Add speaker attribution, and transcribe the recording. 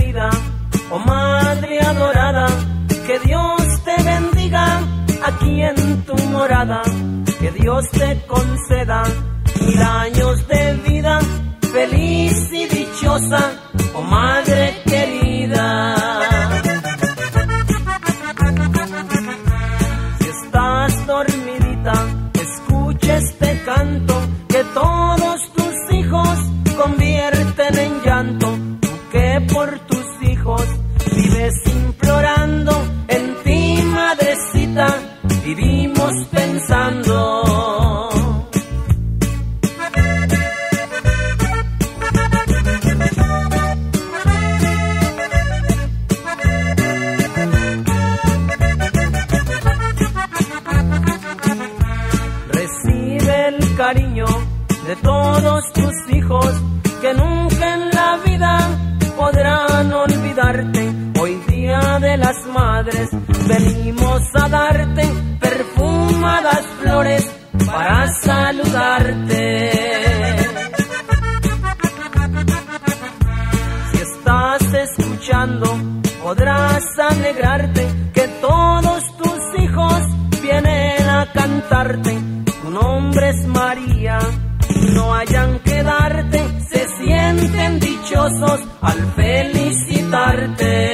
Speaker 1: querida, oh madre adorada, que Dios te bendiga aquí en tu morada, que Dios te conceda 1000 años de vida, feliz y dichosa, oh madre querida. Si estás dormidita, escucha este canto, que todos tus hijos convierten en llanto. Tú que por tus hijos vives implorando, en ti madrecita vivimos pensando. Recibe el cariño de todos tus hijos, que nunca en la vida podrán olvidarte. Hoy día de las madres venimos a darte perfumadas flores para saludarte. Si estás escuchando, podrás alegrarte, que todos tus hijos vienen a cantarte. Tu nombre es María, no hayan que darte, se sienten dichosos al felicitarte.